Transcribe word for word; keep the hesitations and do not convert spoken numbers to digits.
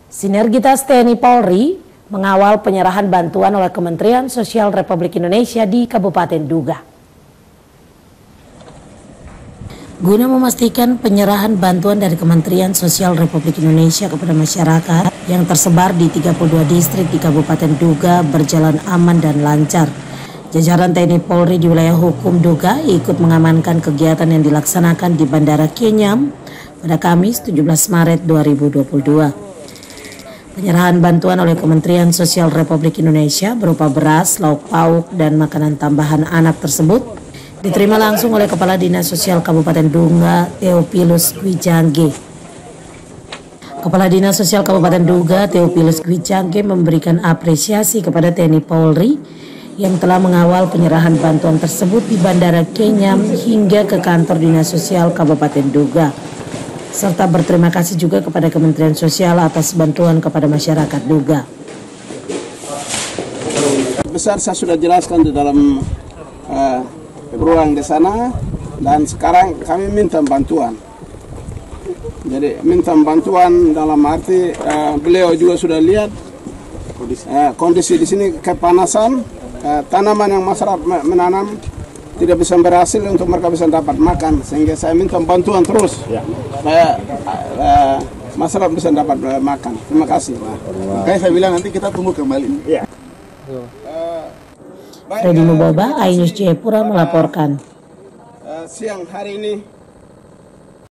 Sinergitas T N I Polri mengawal penyerahan bantuan oleh Kementerian Sosial Republik Indonesia di Kabupaten Duga. Guna memastikan penyerahan bantuan dari Kementerian Sosial Republik Indonesia kepada masyarakat yang tersebar di tiga puluh dua distrik di Kabupaten Duga berjalan aman dan lancar, jajaran T N I Polri di wilayah hukum Duga ikut mengamankan kegiatan yang dilaksanakan di Bandara Kenyam pada Kamis tujuh belas Maret dua ribu dua puluh dua. Penyerahan bantuan oleh Kementerian Sosial Republik Indonesia berupa beras, lauk pauk, dan makanan tambahan anak tersebut diterima langsung oleh Kepala Dinas Sosial Kabupaten Duga, Theophilus Gwijangge. Kepala Dinas Sosial Kabupaten Duga, Theophilus Gwijangge memberikan apresiasi kepada T N I Polri yang telah mengawal penyerahan bantuan tersebut di Bandara Kenyam hingga ke kantor Dinas Sosial Kabupaten Duga, serta berterima kasih juga kepada Kementerian Sosial atas bantuan kepada masyarakat Duga. Besar saya sudah jelaskan di dalam uh, ruang di sana, dan sekarang kami minta bantuan. Jadi minta bantuan dalam arti uh, beliau juga sudah lihat uh, kondisi di sini kepanasan, uh, tanaman yang masyarakat menanam tidak bisa berhasil untuk mereka bisa dapat makan, sehingga saya minta bantuan terus ya, supaya uh, masyarakat bisa dapat uh, makan. Terima kasih. Makanya saya bilang nanti kita tunggu kembali. Ya. Uh, Freddy Nuboba, iNews Jayapura melaporkan. Uh, uh, siang hari ini